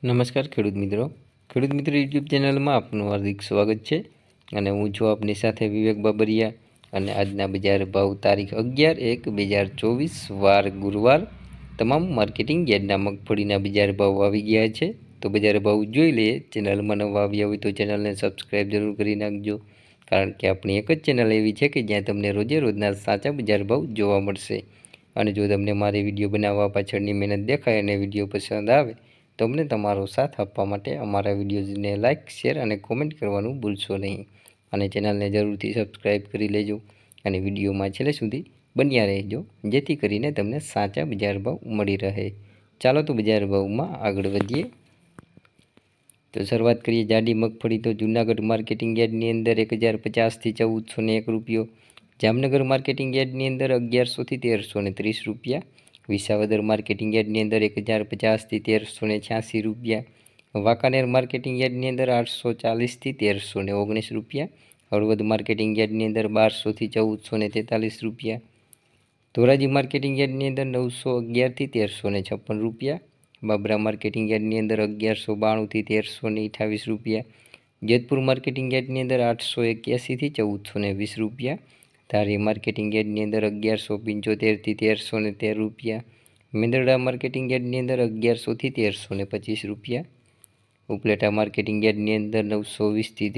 નમસ્કાર ખેડૂત મિત્રો યુટ્યુબ ચેનલમાં આપનું હાર્દિક સ્વાગત છે અને હું છું આપની સાથે વિવેક બાબરિયા અને આજના બજાર ભાવ તારીખ 11/1/2024 વાર ગુરુવાર તમામ માર્કેટિંગ યાર્ડના મગફળીના બજાર ભાવ આવી ગયા છે। તો બજાર ભાવ જોઈ લઈએ। ચેનલમાં નવા આવ્યા હોય તો ચેનલને સબસ્ક્રાઈબ જરૂર કરી નાખજો, કારણ કે આપણી એક જ ચેનલ એવી છે કે જ્યાં તમને રોજે રોજના સાચા બજાર ભાવ જોવા મળશે। અને જો તમને મારી વિડીયો બનાવવા પાછળની મહેનત દેખાય અને વિડીયો પસંદ આવે તો અમને તમારો સાથ આપવા માટે અમારા વિડીયોઝને લાઇક, શેર અને કોમેન્ટ કરવાનું ભૂલશો નહીં। અને ચેનલને જરૂરથી સબસ્ક્રાઈબ કરી લેજો અને વિડીયોમાં છેલ્લે સુધી બન્યા રહેજો, જેથી કરીને તમને સાચા બજાર ભાવ મળી રહે। ચાલો તો બજાર ભાવમાં આગળ વધીએ। તો શરૂઆત કરીએ જાડી મગફળી। તો જૂનાગઢ માર્કેટિંગ યાર્ડની અંદર 1050 થી 1401 રૂપિયો, જામનગર માર્કેટિંગ યાર્ડની અંદર 1100 થી 1330 રૂપિયા, વિસાવદર માર્કેટિંગ યાર્ડની અંદર 1050 થી 1386 રૂપિયા, વાંકાનેર માર્કેટિંગ યાર્ડની અંદર 840 થી 1319 રૂપિયા, હળવદ માર્કેટિંગ યાર્ડની અંદર 1200 થી 1443 રૂપિયા, ધોરાજી માર્કેટિંગ યાર્ડની અંદર 911 થી 1356 રૂપિયા, બાબરા માર્કેટિંગ યાર્ડની અંદર 1192 થી 1328 રૂપિયા, જેતપુર માર્કેટિંગ યાર્ડની અંદર 881 થી 1420 રૂપિયા, ધારી માર્કેટિંગ યાર્ડની અંદર 1175 થી 1313 રૂપિયા, મેંદરડા માર્કેટિંગ યાર્ડની અંદર 1100 થી 1325 રૂપિયા, ઉપલેટા માર્કેટિંગ યાર્ડની અંદર 920 થી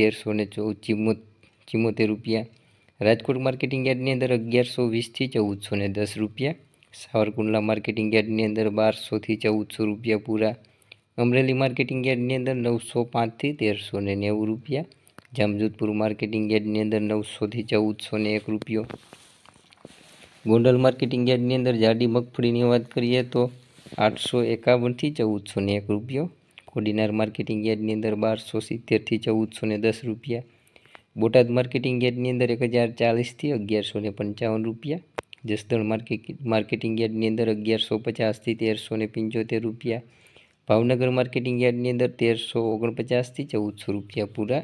1374 રૂપિયા, રાજકોટ માર્કેટિંગ યાર્ડની અંદર 1120 થી 1410 રૂપિયા, સાવરકુંડલા માર્કેટિંગ યાર્ડની અંદર 1200 થી 1400 રૂપિયા પૂરા, અમરેલી માર્કેટિંગ યાર્ડની અંદર 905 થી 1390 રૂપિયા, જામજોધપુર માર્કેટિંગ યાર્ડની અંદર 900 થી 1401 રૂપિયો, ગોંડલ માર્કેટિંગ યાર્ડની અંદર જાડી મગફળીની વાત કરીએ તો 851 થી 1401 રૂપિયો, કોડીનાર માર્કેટિંગ યાર્ડની અંદર 1270 થી 1410 રૂપિયા, બોટાદ માર્કેટિંગ યાર્ડની અંદર 1040 થી 1155 રૂપિયા, જસદણ માર્કેટિંગ યાર્ડની અંદર 1150 થી 1375 રૂપિયા, ભાવનગર માર્કેટિંગ યાર્ડની અંદર 1349 થી 1400 રૂપિયા પૂરા।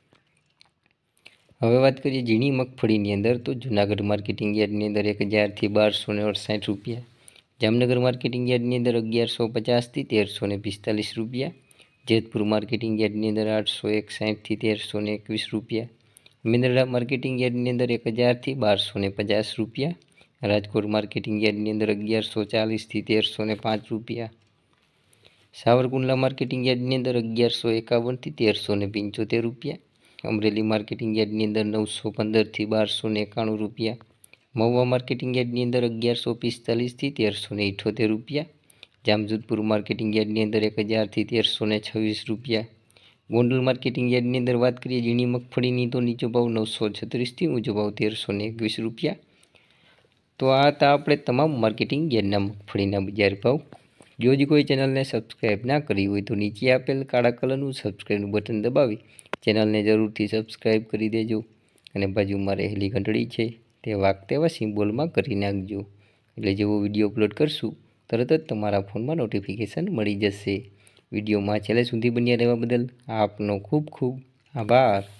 હવે વાત કરીએ ઝીણી મગફળીની અંદર। તો જૂનાગઢ માર્કેટિંગ યાર્ડની અંદર 1000 થી 1268 રૂપિયા, જામનગર માર્કેટિંગ યાર્ડની અંદર 1150 થી 1345 રૂપિયા, જેતપુર માર્કેટિંગ યાર્ડની અંદર 861 થી 1321 રૂપિયા, મેંદરડા માર્કેટિંગ યાર્ડની અંદર 1000 થી 1250 રૂપિયા, રાજકોટ માર્કેટિંગ યાર્ડની અંદર 1140 થી 1305 રૂપિયા, સાવરકુંડલા માર્કેટિંગ યાર્ડની અંદર 1151 થી 1375 રૂપિયા, અમરેલી માર્કેટિંગ યાર્ડની અંદર 915 થી 1291 રૂપિયા, મહુવા માર્કેટિંગ યાર્ડની અંદર 1145 થી 1378 રૂપિયા, જામજોધપુર માર્કેટિંગ યાર્ડની અંદર 1000 થી 1326 રૂપિયા, ગોંડલ માર્કેટિંગ યાર્ડની અંદર વાત કરીએ ઝીણી મગફળીની તો નીચો ભાવ 936 થી ઊંચો ભાવ 1321 રૂપિયા। તો આ હતા આપણે તમામ માર્કેટિંગ યાર્ડના મગફળીના બજાર ભાવ। જો હજી કોઈ ચેનલને સબસ્ક્રાઈબ ના કરી હોય તો નીચે આપેલ કાળા કલરનું સબસ્ક્રાઈબનું બટન દબાવી ચેનલને જરૂરથી સબસ્ક્રાઈબ કરી દેજો અને બાજુમાં રહેલી ઘંટડી છે તે વાગતા એવા સિમ્બોલમાં કરી નાખજો, એટલે જેવો વિડીયો અપલોડ કરશું તરત જ તમારા ફોનમાં નોટિફિકેશન મળી જશે। વિડીયોમાં છેલ્લે સુધી બન્યા રહેવા બદલ આપનો ખૂબ ખૂબ આભાર।